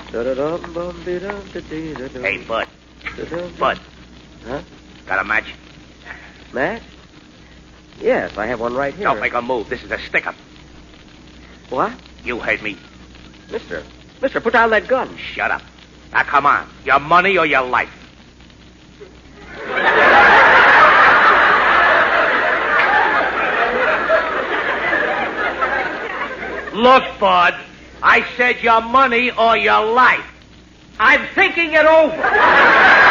Hey, Bud. Bud. Huh? Got a match? Match? Yes, I have one right here. Don't make a move. This is a stick-up. What? You heard me. Mister, put down that gun. Shut up. Now, come on. Your money or your life? Look, Bud. I said your money or your life. I'm thinking it over.